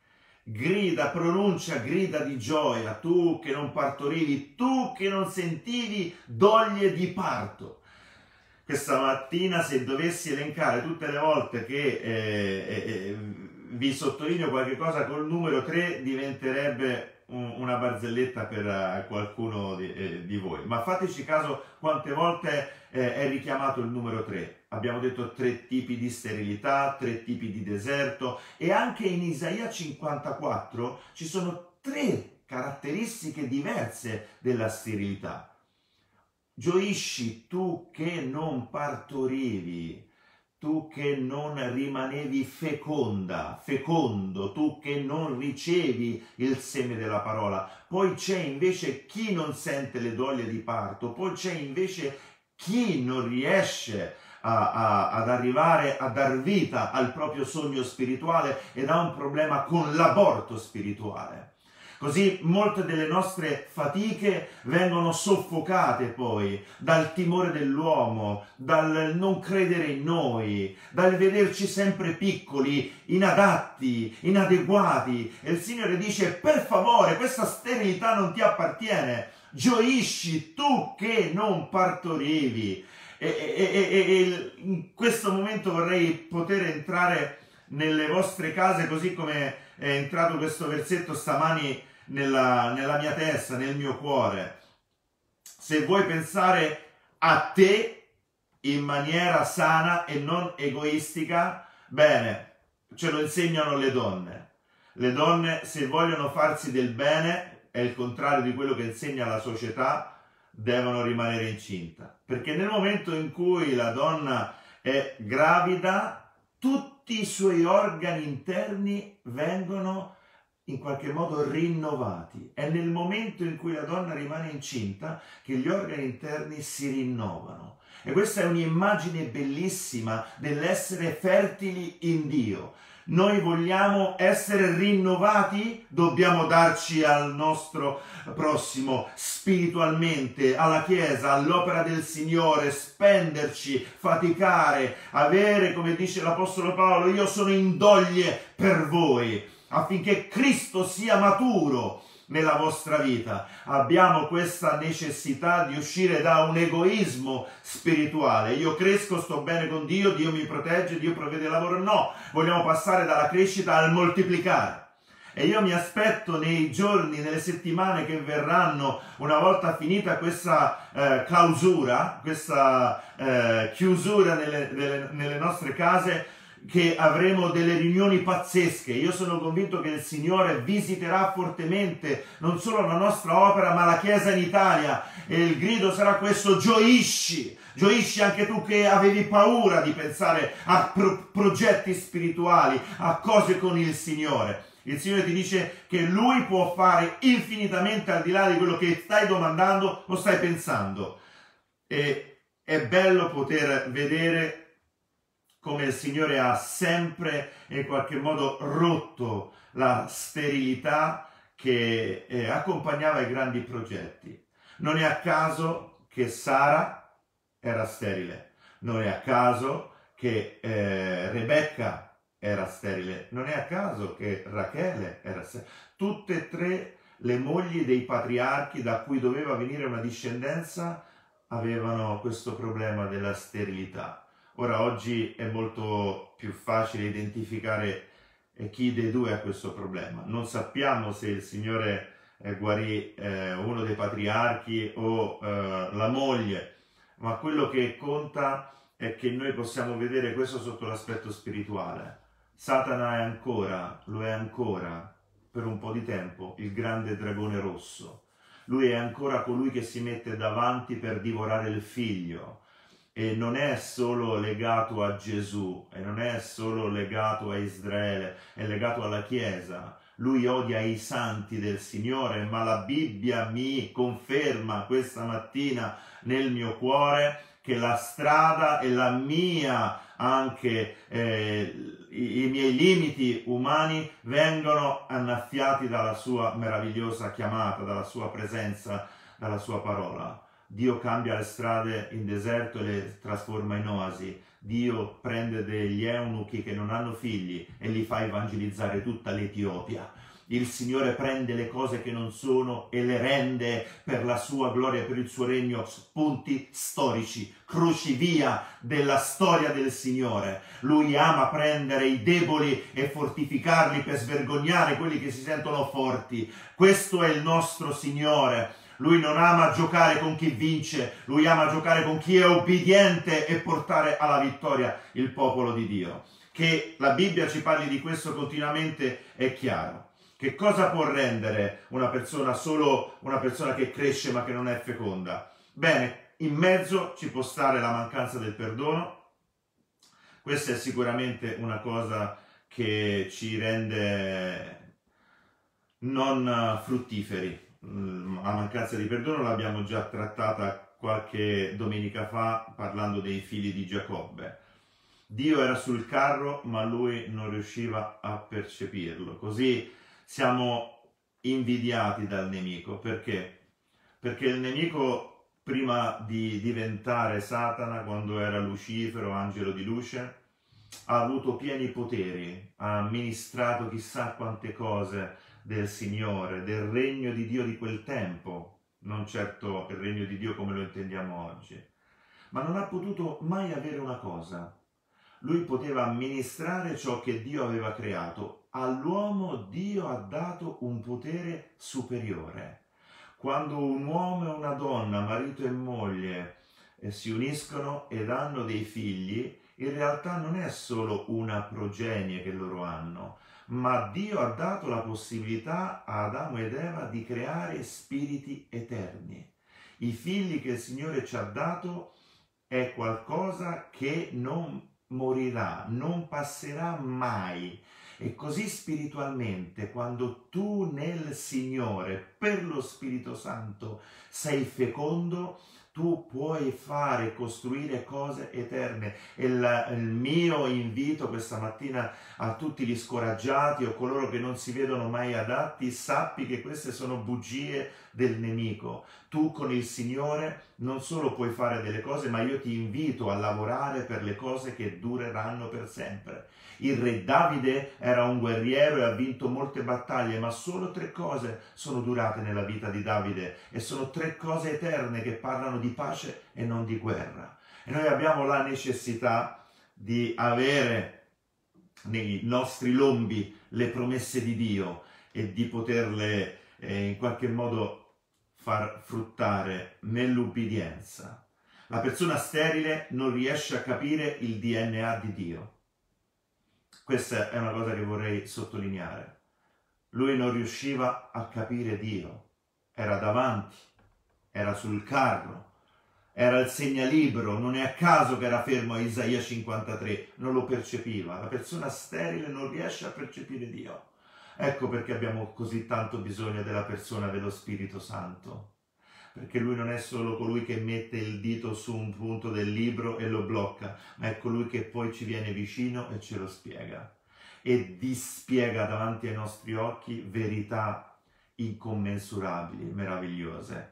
Grida, pronuncia grida di gioia, tu che non partorivi, tu che non sentivi doglie di parto. Questa mattina, se dovessi elencare tutte le volte che eh, eh, vi sottolineo qualche cosa col numero tre, diventerebbe un, una barzelletta per uh, qualcuno di, eh, di voi. Ma fateci caso quante volte eh, è richiamato il numero tre. Abbiamo detto tre tipi di sterilità, tre tipi di deserto, e anche in Isaia cinquantaquattro ci sono tre caratteristiche diverse della sterilità. Gioisci, tu che non partorivi, tu che non rimanevi feconda, fecondo, tu che non ricevi il seme della parola. Poi c'è invece chi non sente le doglie di parto, poi c'è invece chi non riesce A, a, ad arrivare a dar vita al proprio sogno spirituale ed ha un problema con l'aborto spirituale. Così molte delle nostre fatiche vengono soffocate poi dal timore dell'uomo, dal non credere in noi, dal vederci sempre piccoli, inadatti, inadeguati. E il Signore dice: per favore, questa sterilità non ti appartiene, gioisci tu che non partorivi. E, e, e, e in questo momento vorrei poter entrare nelle vostre case, così come è entrato questo versetto stamani nella, nella mia testa, nel mio cuore. Se vuoi pensare a te in maniera sana e non egoistica, bene, ce lo insegnano le donne. Le donne, se vogliono farsi del bene, è il contrario di quello che insegna la società, devono rimanere incinta, perché nel momento in cui la donna è gravida, tutti i suoi organi interni vengono in qualche modo rinnovati. È nel momento in cui la donna rimane incinta che gli organi interni si rinnovano. E questa è un'immagine bellissima dell'essere fertili in Dio. Noi vogliamo essere rinnovati, dobbiamo darci al nostro prossimo spiritualmente, alla Chiesa, all'opera del Signore, spenderci, faticare, avere, come dice l'Apostolo Paolo, io sono in doglie per voi, affinché Cristo sia maturo nella vostra vita. Abbiamo questa necessità di uscire da un egoismo spirituale. Io cresco, sto bene con Dio, Dio mi protegge, Dio provvede lavoro. No, vogliamo passare dalla crescita al moltiplicare. E io mi aspetto nei giorni, nelle settimane che verranno, una volta finita questa eh, clausura, questa eh, chiusura nelle, nelle, nelle nostre case, che avremo delle riunioni pazzesche. Io sono convinto che il Signore visiterà fortemente non solo la nostra opera ma la Chiesa in Italia, e il grido sarà questo: gioisci, gioisci anche tu che avevi paura di pensare a pro- progetti spirituali, a cose con il Signore. Il Signore ti dice che Lui può fare infinitamente al di là di quello che stai domandando o stai pensando, e è bello poter vedere come il Signore ha sempre in qualche modo rotto la sterilità che eh, accompagnava i grandi progetti. Non è a caso che Sara era sterile, non è a caso che eh, Rebecca era sterile, non è a caso che Rachele era sterile. Tutte e tre le mogli dei patriarchi da cui doveva venire una discendenza avevano questo problema della sterilità. Ora, oggi è molto più facile identificare chi dei due ha questo problema. Non sappiamo se il Signore eh, guarì eh, uno dei patriarchi o eh, la moglie, ma quello che conta è che noi possiamo vedere questo sotto l'aspetto spirituale. Satana è ancora, lo è ancora per un po' di tempo, il grande dragone rosso. Lui è ancora colui che si mette davanti per divorare il figlio. E non è solo legato a Gesù, e non è solo legato a Israele, è legato alla Chiesa. Lui odia i santi del Signore, ma la Bibbia mi conferma questa mattina nel mio cuore che la strada e la mia, anche eh, i, i miei limiti umani vengono annaffiati dalla sua meravigliosa chiamata, dalla sua presenza, dalla sua parola. Dio cambia le strade in deserto e le trasforma in oasi. Dio prende degli eunuchi che non hanno figli e li fa evangelizzare tutta l'Etiopia. Il Signore prende le cose che non sono e le rende per la sua gloria e per il suo regno punti storici, crocevia della storia del Signore. Lui ama prendere i deboli e fortificarli per svergognare quelli che si sentono forti. Questo è il nostro Signore. Lui non ama giocare con chi vince, lui ama giocare con chi è obbediente e portare alla vittoria il popolo di Dio. Che la Bibbia ci parli di questo continuamente è chiaro. Che cosa può rendere una persona solo una persona che cresce ma che non è feconda? Bene, in mezzo ci può stare la mancanza del perdono. Questa è sicuramente una cosa che ci rende non fruttiferi. La mancanza di perdono l'abbiamo già trattata qualche domenica fa parlando dei figli di Giacobbe. Dio era sul carro ma lui non riusciva a percepirlo. Così siamo invidiati dal nemico. Perché? Perché il nemico, prima di diventare Satana, quando era Lucifero, angelo di luce, ha avuto pieni poteri, ha amministrato chissà quante cose del Signore, del regno di Dio di quel tempo, non certo il regno di Dio come lo intendiamo oggi, ma non ha potuto mai avere una cosa. Lui poteva amministrare ciò che Dio aveva creato. All'uomo Dio ha dato un potere superiore. Quando un uomo e una donna, marito e moglie, eh, si uniscono ed hanno dei figli, in realtà non è solo una progenie che loro hanno, ma Dio ha dato la possibilità a Adamo ed Eva di creare spiriti eterni. I figli che il Signore ci ha dato è qualcosa che non morirà, non passerà mai. E così spiritualmente, quando tu nel Signore, per lo Spirito Santo, sei fecondo, tu puoi fare, costruire cose eterne. E il, il mio invito questa mattina a tutti gli scoraggiati o coloro che non si vedono mai adatti, sappi che queste sono bugie del nemico. Tu con il Signore non solo puoi fare delle cose, ma io ti invito a lavorare per le cose che dureranno per sempre. Il re Davide era un guerriero e ha vinto molte battaglie, ma solo tre cose sono durate nella vita di Davide e sono tre cose eterne che parlano di pace e non di guerra. E noi abbiamo la necessità di avere nei nostri lombi le promesse di Dio e di poterle eh, in qualche modo far fruttare nell'ubbidienza. La persona sterile non riesce a capire il D N A di Dio. Questa è una cosa che vorrei sottolineare. Lui non riusciva a capire Dio. Era davanti, era sul carro, era il segnalibro, non è a caso che era fermo a Isaia cinquantatré, non lo percepiva. La persona sterile non riesce a percepire Dio. Ecco perché abbiamo così tanto bisogno della persona dello Spirito Santo. Perché lui non è solo colui che mette il dito su un punto del libro e lo blocca, ma è colui che poi ci viene vicino e ce lo spiega. E dispiega davanti ai nostri occhi verità incommensurabili, meravigliose.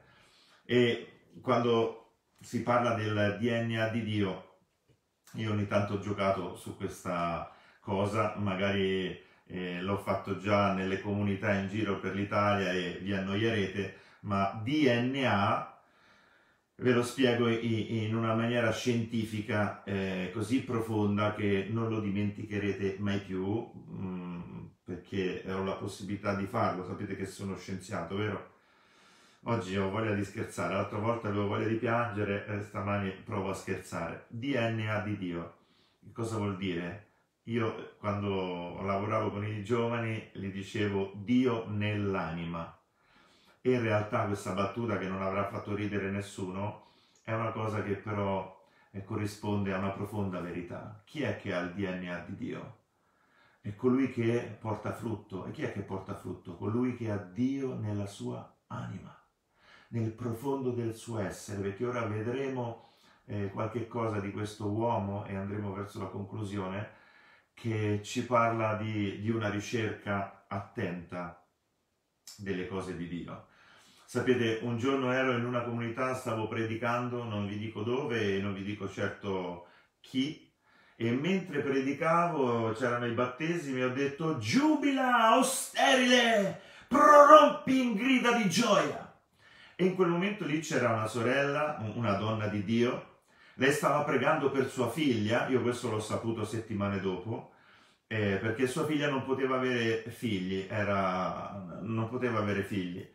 E quando si parla del D N A di Dio, io ogni tanto ho giocato su questa cosa, magari eh, l'ho fatto già nelle comunità in giro per l'Italia e vi annoierete, ma D N A ve lo spiego in una maniera scientifica eh, così profonda che non lo dimenticherete mai più, mh, perché ho la possibilità di farlo. Sapete che sono scienziato, vero? Oggi ho voglia di scherzare, l'altra volta avevo voglia di piangere e stamani provo a scherzare. D N A di Dio. Cosa vuol dire? Io quando lavoravo con i giovani gli dicevo Dio nell'anima. E in realtà questa battuta, che non avrà fatto ridere nessuno, è una cosa che però eh, corrisponde a una profonda verità. Chi è che ha il D N A di Dio? È colui che porta frutto. E chi è che porta frutto? Colui che ha Dio nella sua anima, nel profondo del suo essere, perché ora vedremo eh, qualche cosa di questo uomo e andremo verso la conclusione, che ci parla di, di una ricerca attenta delle cose di Dio. Sapete, un giorno ero in una comunità, stavo predicando, non vi dico dove e non vi dico certo chi, e mentre predicavo c'erano i battesimi e ho detto giubila, o sterile, prorompi in grida di gioia. E in quel momento lì c'era una sorella, una donna di Dio, lei stava pregando per sua figlia, io questo l'ho saputo settimane dopo, eh, perché sua figlia non poteva avere figli, era, non poteva avere figli.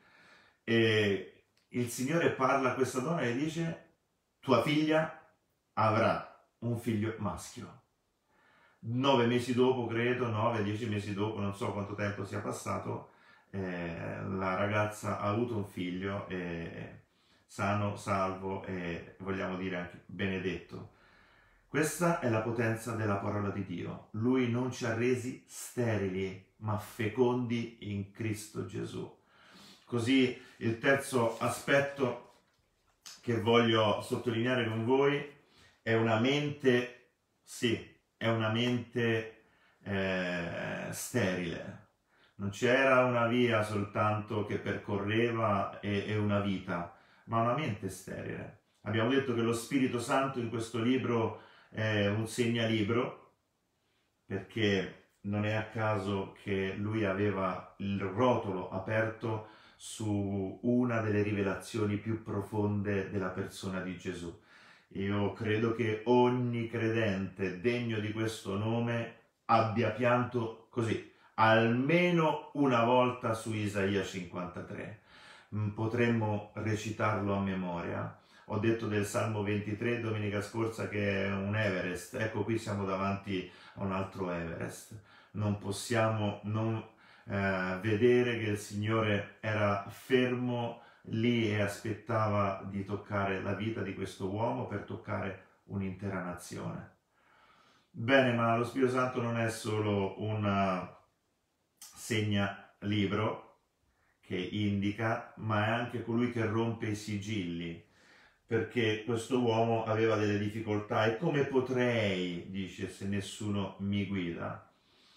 E il Signore parla a questa donna e dice: tua figlia avrà un figlio maschio. Nove mesi dopo, credo, nove, dieci mesi dopo, non so quanto tempo sia passato, eh, la ragazza ha avuto un figlio, eh, sano, salvo e vogliamo dire anche benedetto. Questa è la potenza della parola di Dio. Lui non ci ha resi sterili, ma fecondi in Cristo Gesù. Così il terzo aspetto che voglio sottolineare con voi è una mente, sì, è una mente eh, sterile. Non c'era una via soltanto che percorreva e, e una vita, ma una mente sterile. Abbiamo detto che lo Spirito Santo in questo libro è un segnalibro, perché non è a caso che lui aveva il rotolo aperto su una delle rivelazioni più profonde della persona di Gesù. Io credo che ogni credente degno di questo nome abbia pianto così, almeno una volta su Isaia cinquantatré. Potremmo recitarlo a memoria. Ho detto del Salmo ventitré domenica scorsa che è un Everest. Ecco, qui siamo davanti a un altro Everest. Non possiamo non eh, vedere che il Signore era fermo lì e aspettava di toccare la vita di questo uomo per toccare un'intera nazione. Bene, ma lo Spirito Santo non è solo un segnalibro che indica, ma è anche colui che rompe i sigilli, perché questo uomo aveva delle difficoltà. E come potrei, dice, se nessuno mi guida?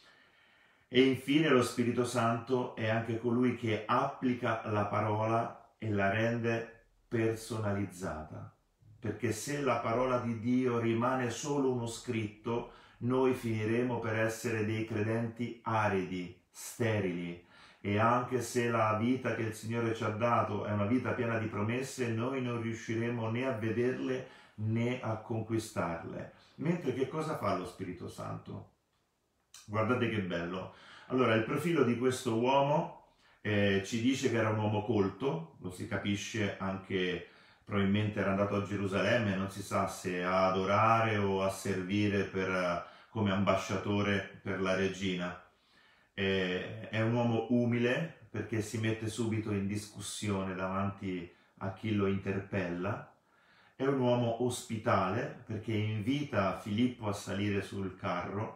E infine lo Spirito Santo è anche colui che applica la parola e la rende personalizzata, perché se la parola di Dio rimane solo uno scritto, noi finiremo per essere dei credenti aridi, sterili, e anche se la vita che il Signore ci ha dato è una vita piena di promesse, noi non riusciremo né a vederle né a conquistarle. Mentre che cosa fa lo Spirito Santo? Guardate che bello. Allora, il profilo di questo uomo eh, ci dice che era un uomo colto, lo si capisce anche, probabilmente era andato a Gerusalemme, non si sa se a adorare o a servire per, come ambasciatore per la regina. Eh, è un uomo umile perché si mette subito in discussione davanti a chi lo interpella. È un uomo ospitale perché invita Filippo a salire sul carro.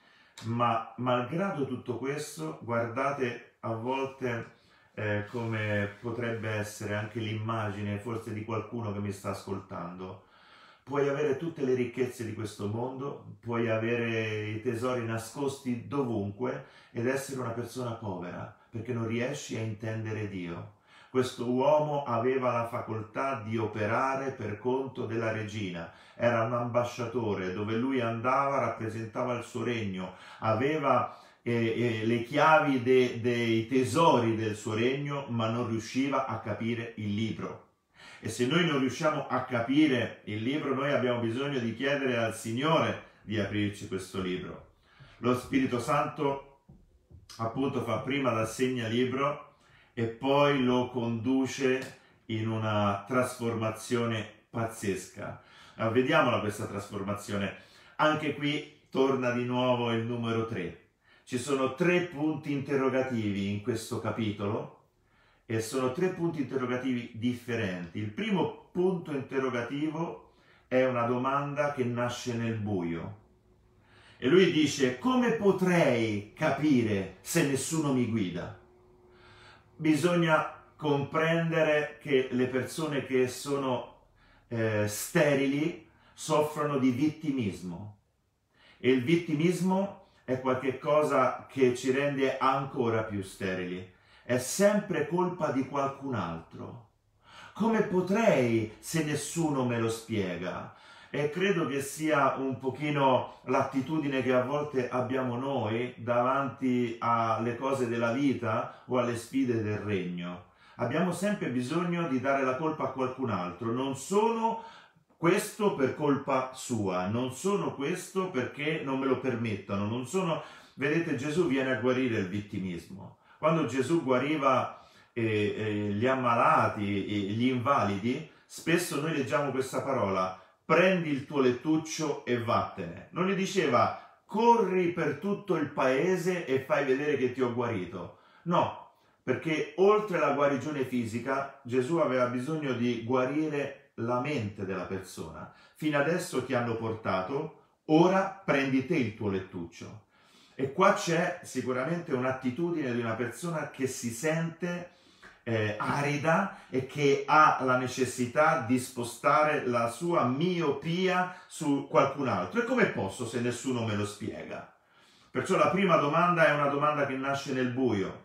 Ma malgrado tutto questo, guardate a volte eh, come potrebbe essere anche l'immagine forse di qualcuno che mi sta ascoltando. Puoi avere tutte le ricchezze di questo mondo, puoi avere i tesori nascosti dovunque ed essere una persona povera perché non riesci a intendere Dio. Questo uomo aveva la facoltà di operare per conto della regina, era un ambasciatore, dove lui andava rappresentava il suo regno, aveva eh, eh, le chiavi de, dei tesori del suo regno, ma non riusciva a capire il libro. E se noi non riusciamo a capire il libro, noi abbiamo bisogno di chiedere al Signore di aprirci questo libro. Lo Spirito Santo appunto fa prima da segnalibro e poi lo conduce in una trasformazione pazzesca. Allora, vediamola questa trasformazione. Anche qui torna di nuovo il numero tre. Ci sono tre punti interrogativi in questo capitolo e sono tre punti interrogativi differenti. Il primo punto interrogativo è una domanda che nasce nel buio. E lui dice: come potrei capire se nessuno mi guida? Bisogna comprendere che le persone che sono eh, sterili soffrono di vittimismo e il vittimismo è qualcosa che ci rende ancora più sterili. È sempre colpa di qualcun altro. Come potrei se nessuno me lo spiega? E credo che sia un pochino l'attitudine che a volte abbiamo noi davanti alle cose della vita o alle sfide del regno. Abbiamo sempre bisogno di dare la colpa a qualcun altro. Non sono questo per colpa sua, non sono questo perché non me lo permettano, non sono... Vedete, Gesù viene a guarire il vittimismo. Quando Gesù guariva eh, eh, gli ammalati, eh, gli invalidi, spesso noi leggiamo questa parola: prendi il tuo lettuccio e vattene. Non gli diceva corri per tutto il paese e fai vedere che ti ho guarito. No, perché oltre alla guarigione fisica, Gesù aveva bisogno di guarire la mente della persona. Fino adesso ti hanno portato, ora prendi te il tuo lettuccio. E qua c'è sicuramente un'attitudine di una persona che si sente Eh, arida e che ha la necessità di spostare la sua miopia su qualcun altro. E come posso se nessuno me lo spiega? Perciò la prima domanda è una domanda che nasce nel buio.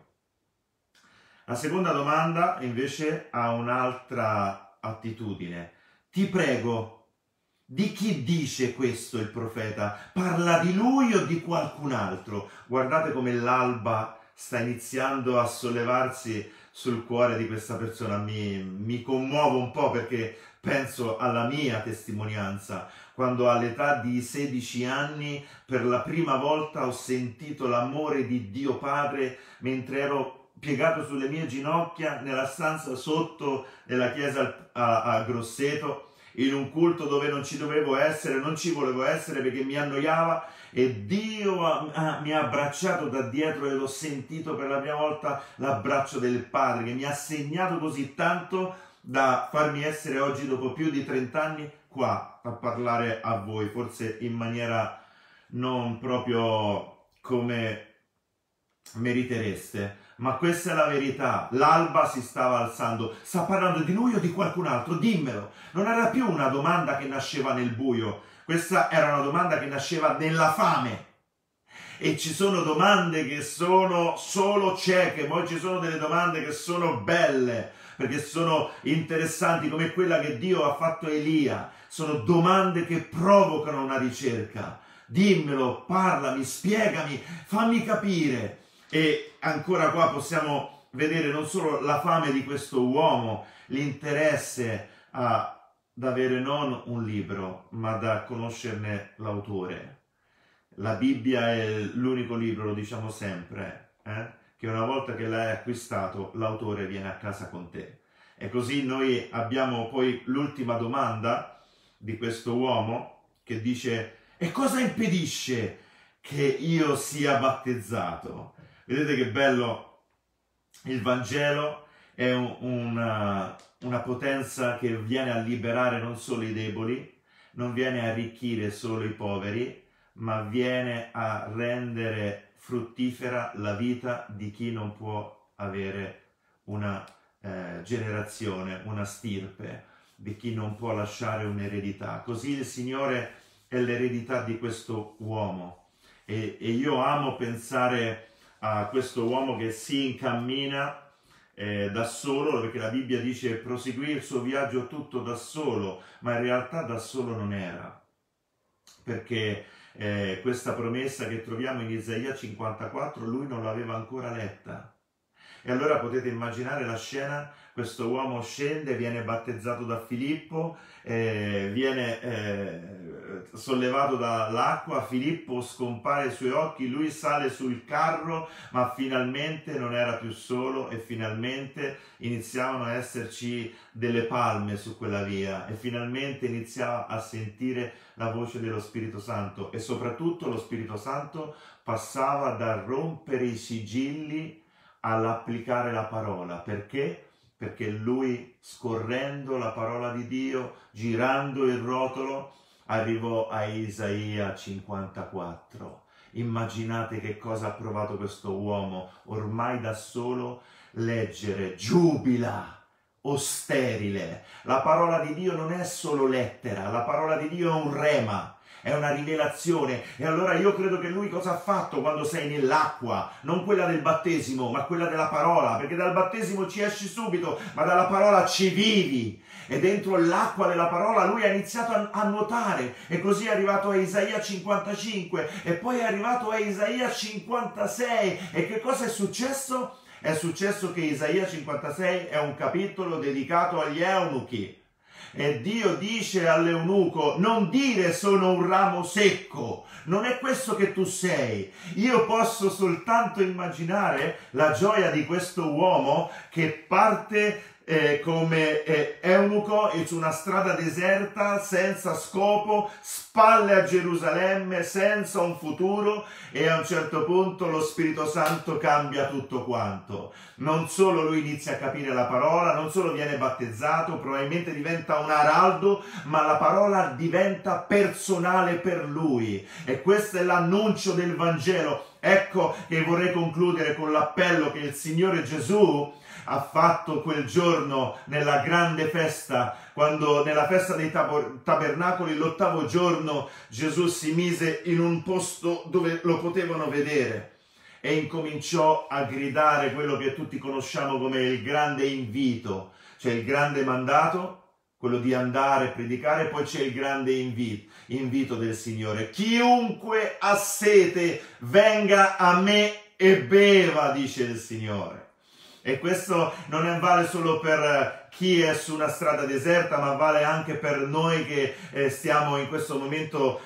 La seconda domanda invece ha un'altra attitudine. Ti prego, di chi dice questo il profeta? Parla di lui o di qualcun altro? Guardate come l'alba sta iniziando a sollevarsi sul cuore di questa persona. Mi, mi commuovo un po' perché penso alla mia testimonianza, quando all'età di sedici anni per la prima volta ho sentito l'amore di Dio Padre mentre ero piegato sulle mie ginocchia nella stanza sotto della chiesa a, a Grosseto, in un culto dove non ci dovevo essere, non ci volevo essere perché mi annoiava, e Dio ha, ha, mi ha abbracciato da dietro e l'ho sentito per la prima volta l'abbraccio del Padre che mi ha segnato così tanto da farmi essere oggi, dopo più di trent'anni, qua a parlare a voi, forse in maniera non proprio come meritereste, ma questa è la verità. L'alba si stava alzando. Sta parlando di lui o di qualcun altro? Dimmelo. Non era più una domanda che nasceva nel buio, questa era una domanda che nasceva nella fame. E ci sono domande che sono solo cieche, poi ci sono delle domande che sono belle, perché sono interessanti, come quella che Dio ha fatto a Elia. Sono domande che provocano una ricerca. Dimmelo, parlami, spiegami, fammi capire. E ancora qua possiamo vedere non solo la fame di questo uomo, l'interesse ad avere non un libro, ma da conoscerne l'autore. La Bibbia è l'unico libro, lo diciamo sempre, eh? che una volta che l'hai acquistato, l'autore viene a casa con te. E così noi abbiamo poi l'ultima domanda di questo uomo che dice: e cosa impedisce che io sia battezzato? Vedete che bello il Vangelo, è un, una, una potenza che viene a liberare non solo i deboli, non viene a arricchire solo i poveri, ma viene a rendere fruttifera la vita di chi non può avere una eh, generazione, una stirpe, di chi non può lasciare un'eredità. Così il Signore è l'eredità di questo uomo. E, e io amo pensare a questo uomo che si incammina eh, da solo, perché la Bibbia dice proseguì il suo viaggio tutto da solo, ma in realtà da solo non era, perché eh, questa promessa che troviamo in Isaia cinquantaquattro lui non l'aveva ancora letta. E allora potete immaginare la scena: questo uomo scende, viene battezzato da Filippo, eh, viene eh, sollevato dall'acqua, Filippo scompare ai suoi occhi, lui sale sul carro, ma finalmente non era più solo e finalmente iniziavano a esserci delle palme su quella via e finalmente iniziava a sentire la voce dello Spirito Santo, e soprattutto lo Spirito Santo passava da rompere i sigilli all'applicare la parola. Perché? Perché lui, scorrendo la parola di Dio, girando il rotolo, arrivò a Isaia cinquantaquattro. Immaginate che cosa ha provato questo uomo, ormai da solo, leggere: giubila, o sterile. La parola di Dio non è solo lettera, la parola di Dio è un rema, è una rivelazione. E allora io credo che lui cosa ha fatto quando sei nell'acqua? Non quella del battesimo, ma quella della parola, perché dal battesimo ci esci subito, ma dalla parola ci vivi. E dentro l'acqua della parola lui ha iniziato a, a nuotare, e così è arrivato a Isaia cinquantacinque e poi è arrivato a Isaia cinquantasei. E che cosa è successo? È successo che Isaia cinquantasei è un capitolo dedicato agli eunuchi. E Dio dice all'eunuco: non dire sono un ramo secco, non è questo che tu sei. Io posso soltanto immaginare la gioia di questo uomo che parte eh, come eh, eunuco su una strada deserta, senza scopo, spalle a Gerusalemme, senza un futuro, e a un certo punto lo Spirito Santo cambia tutto quanto. Non solo lui inizia a capire la parola, non solo viene battezzato, probabilmente diventa un araldo, ma la parola diventa personale per lui. E questo è l'annuncio del Vangelo. Ecco che vorrei concludere con l'appello che il Signore Gesù ha fatto quel giorno nella grande festa, quando nella festa dei tabernacoli, l'ottavo giorno, Gesù si mise in un posto dove lo potevano vedere e incominciò a gridare quello che tutti conosciamo come il grande invito, cioè il grande mandato, quello di andare a predicare, poi c'è il grande invito, invito del Signore. Chiunque ha sete venga a me e beva, dice il Signore. E questo non vale solo per chi è su una strada deserta, ma vale anche per noi che eh, stiamo in questo momento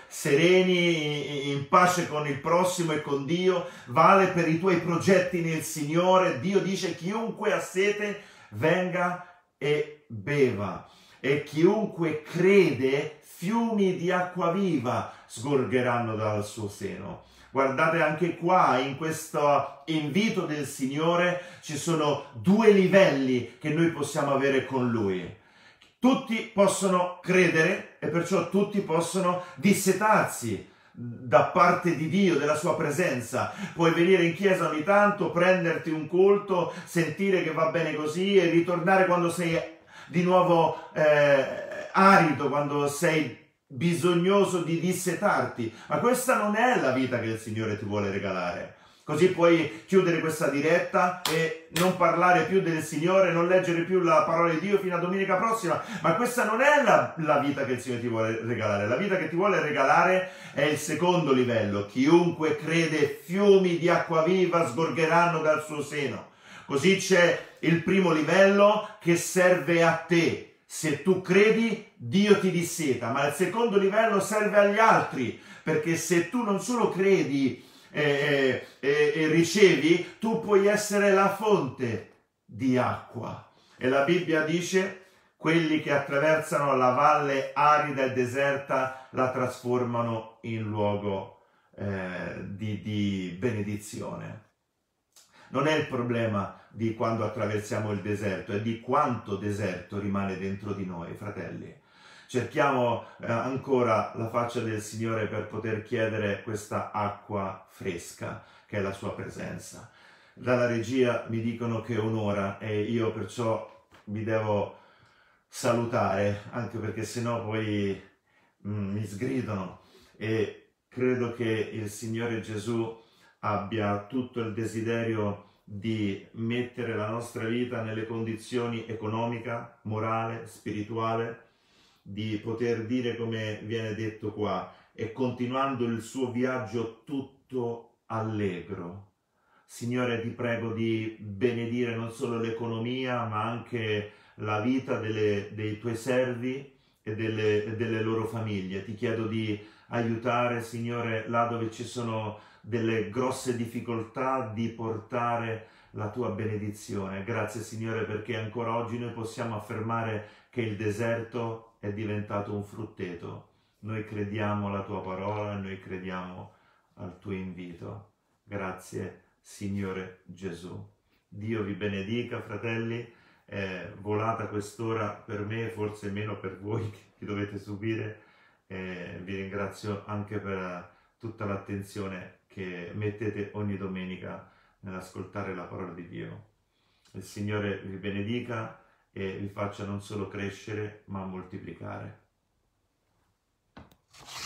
sereni, in, in pace con il prossimo e con Dio. Vale per i tuoi progetti nel Signore. Dio dice: chiunque ha sete venga e beva. E chiunque crede, fiumi di acqua viva sgorgeranno dal suo seno. Guardate, anche qua, in questo invito del Signore, ci sono due livelli che noi possiamo avere con Lui. Tutti possono credere e perciò tutti possono dissetarsi da parte di Dio, della sua presenza. Puoi venire in chiesa ogni tanto, prenderti un culto, sentire che va bene così e ritornare quando sei di nuovo eh, arido, quando sei bisognoso di dissetarti. Ma questa non è la vita che il Signore ti vuole regalare. Così puoi chiudere questa diretta e non parlare più del Signore, non leggere più la parola di Dio fino a domenica prossima. Ma questa non è la, la vita che il Signore ti vuole regalare. La vita che ti vuole regalare è il secondo livello. Chiunque crede, fiumi di acqua viva sgorgeranno dal suo seno. Così c'è il primo livello che serve a te. Se tu credi, Dio ti disseta, ma il secondo livello serve agli altri, perché se tu non solo credi e, e, e ricevi, tu puoi essere la fonte di acqua. E la Bibbia dice: quelli che attraversano la valle arida e deserta la trasformano in luogo eh, di, di benedizione. Non è il problema di quando attraversiamo il deserto, è di quanto deserto rimane dentro di noi, fratelli. Cerchiamo eh, ancora la faccia del Signore per poter chiedere questa acqua fresca, che è la sua presenza. Dalla regia mi dicono che è un'ora e io perciò vi devo salutare, anche perché sennò poi mm, mi sgridano. E credo che il Signore Gesù abbia tutto il desiderio di mettere la nostra vita nelle condizioni economica, morale, spirituale, di poter dire come viene detto qua, e continuando il suo viaggio tutto allegro. Signore, ti prego di benedire non solo l'economia, ma anche la vita delle, dei tuoi servi e delle, e delle loro famiglie. Ti chiedo di aiutare, Signore, là dove ci sono delle grosse difficoltà, di portare la tua benedizione. Grazie, Signore, perché ancora oggi noi possiamo affermare che il deserto è diventato un frutteto. Noi crediamo alla tua parola, noi crediamo al tuo invito. Grazie, Signore Gesù. Dio vi benedica, fratelli. È volata quest'ora per me, forse meno per voi che dovete subire. Eh, vi ringrazio anche per tutta l'attenzione che mettete ogni domenica nell'ascoltare la parola di Dio. Il Signore vi benedica e vi faccia non solo crescere, ma moltiplicare.